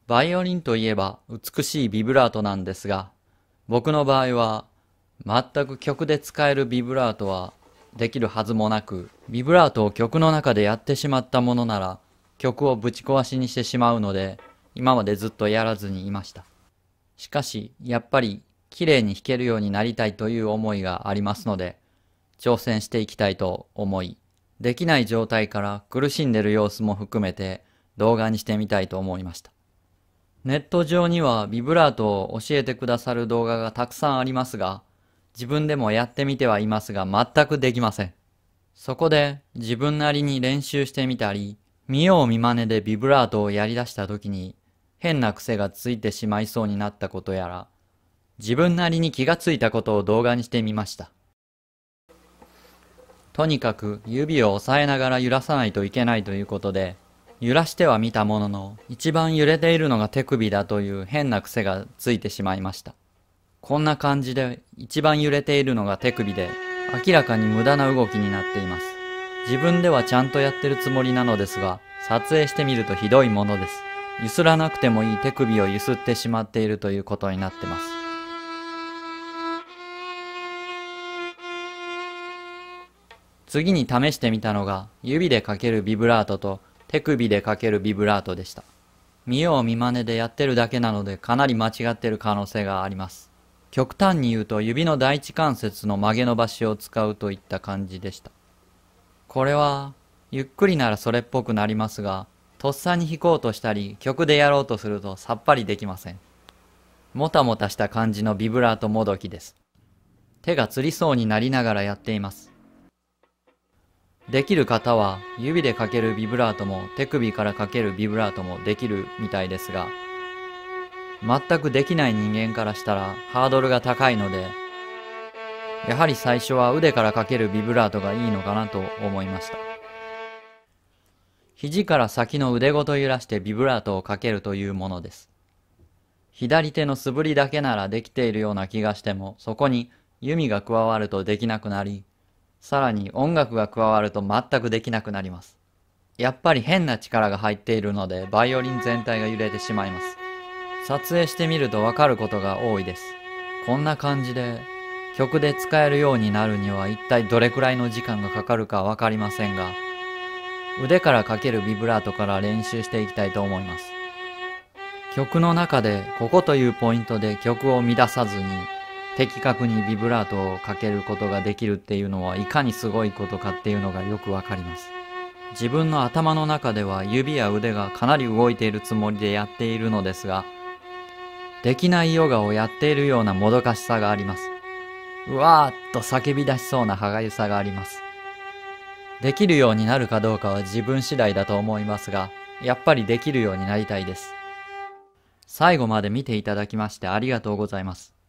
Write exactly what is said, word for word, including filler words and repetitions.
バイオリンといえば美しいビブラートなんですが、僕の場合は全く曲で使えるビブラートはできるはずもなく、ビブラートを曲の中でやってしまったものなら曲をぶち壊しにしてしまうので、今までずっとやらずにいました。しかしやっぱり綺麗に弾けるようになりたいという思いがありますので、挑戦していきたいと思い、できない状態から苦しんでる様子も含めて動画にしてみたいと思いました。ネット上にはビブラートを教えてくださる動画がたくさんありますが、自分でもやってみてはいますが全くできません。そこで自分なりに練習してみたり、見よう見まねでビブラートをやり出した時に変な癖がついてしまいそうになったことやら、自分なりに気がついたことを動画にしてみました。とにかく指を押さえながら揺らさないといけないということで、揺らしてはみたものの、一番揺れているのが手首だという変な癖がついてしまいました。こんな感じで一番揺れているのが手首で、明らかに無駄な動きになっています。自分ではちゃんとやってるつもりなのですが、撮影してみるとひどいものです。揺すらなくてもいい手首を揺すってしまっているということになってます。次に試してみたのが、指でかけるビブラートと手首でかけるビブラートでした。見よう見まねでやってるだけなのでかなり間違ってる可能性があります。極端に言うと指の第一関節の曲げ伸ばしを使うといった感じでした。これはゆっくりならそれっぽくなりますが、とっさに弾こうとしたり曲でやろうとするとさっぱりできません。もたもたした感じのビブラートもどきです。手がつりそうになりながらやっています。できる方は指でかけるビブラートも手首からかけるビブラートもできるみたいですが、全くできない人間からしたらハードルが高いので、やはり最初は腕からかけるビブラートがいいのかなと思いました。肘から先の腕ごと揺らしてビブラートをかけるというものです。左手の素振りだけならできているような気がしても、そこに弓が加わるとできなくなり、さらに音楽が加わると全くできなくなります。やっぱり変な力が入っているので、バイオリン全体が揺れてしまいます。撮影してみるとわかることが多いです。こんな感じで曲で使えるようになるには一体どれくらいの時間がかかるかわかりませんが、腕からかけるビブラートから練習していきたいと思います。曲の中でここというポイントで曲を乱さずに的確にビブラートをかけることができるっていうのはいかにすごいことかっていうのがよくわかります。自分の頭の中では指や腕がかなり動いているつもりでやっているのですが、できないヨガをやっているようなもどかしさがあります。うわーっと叫び出しそうな歯がゆさがあります。できるようになるかどうかは自分次第だと思いますが、やっぱりできるようになりたいです。最後まで見ていただきましてありがとうございます。